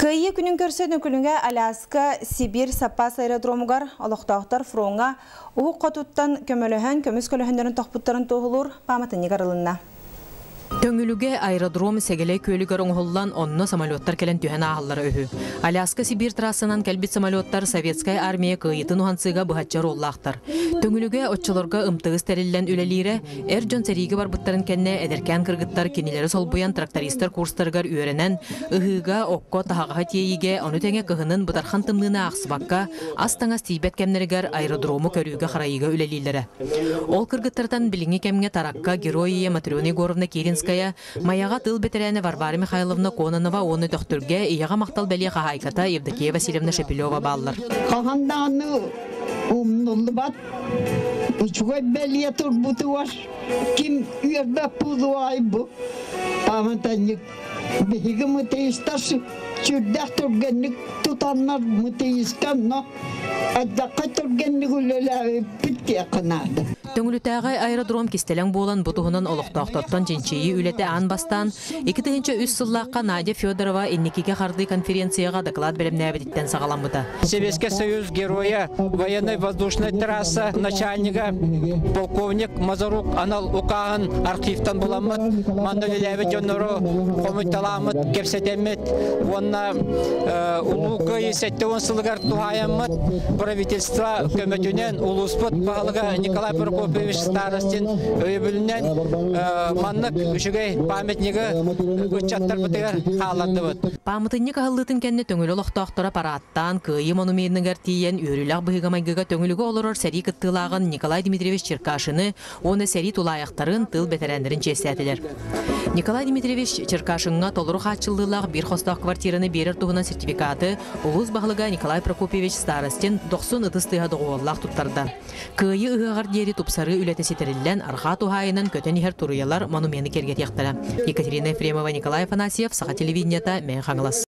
Кыйы күнін көрсен өкіліңе Аляска, Сибирь, Сапас аэродромугар, олықтақтар фронға, ұғы қотуттан көмөліген, көміз көлігіндерін тоқпыттарын тоғылыр, паматын егарылынна. Төңүлүгө аэродром сегелей көйлүгөр оңголлан онно самолеттар келен түһэн ааллары өһү. Аляска Сибирь трассынан келбит самолеттар Советская армия кыйытын ухансыга быхатчар оллаахтар. Төңүлүгө отчолорго ымтыгыс терилен үлелире Эрджон сериги барбыттарын кенне эдеркен кыргыттар кинилери солбуян трактористер курстаргар үйренен ыһыга окко тахага тиеиге ону теңе кыһынын бытархан тымныына аксыбакка астаңас тийбет кемнеригер аэродрому көрүүгө харайыга үлелилере. Ол кыргыттардан билиңи кемге таракка героия Матрёна Егоровна Керенская маяга тыл ветераны Варвара Михайловна Кононова оны тохтурге ияга мактал беле хахайката Евдокия Васильевна Шепелева баллар. Кахандааны умнулду бат. Учугай беле турбуту var. Kim üyebe pudu aybu. Pamatanik bihiga muteyistas çürdak turgenlik tutanlar muteyiskanno. Addaqa turgenlik ulelâve bitti yakınadı. Төңүлүтәгы аэродром кистелең болан бутуһунан олохтоохтоттон жинчейи үлете ан бастан 2-3 сыллаакка Надя Федорова инникиге харды конференцияга доклад беремнәбиттен сагаламыта. Советский Союз героя военной воздушной трассы начальника полковник Мазарук анал укагын архивтан буламыт, маннылеләбе жоннору комуйталамыт, кепсетемет, онна улуга есеттеуін сылыгар тухаямыт, правительство көмөтүнен улуспыт бағылыга Николай Прокопьевич старостин өйбүлүнен маннык үшүгей памятниги үчаттар бытыгар хааландыбыт. Памятник ахыллытын кенне төңүлө лохтоохтора параттан кыйы монументингер тиен үрүлак быгамайгыга төңүлүгө олорор сери кыттылагын Николай Дмитриевич Черкашины, оны сери тулаяктарын тыл бетерендерин честетилер. Николай Дмитриевич Черкашынга толуру хатчылдылак бир хосток квартираны берер тугунан сертификаты улус багылыга Николай Прокопьевич старостин 90 ытыстыга доголлак туттарда. Кыйы ыгагар диери тупсары үлетеситерилен арха тухайынан көтөн ихер туруялар монументы кергет яктара. Екатерина Ефремова, Николай Афанасьев, Саха телевидениета, мен хаңылас.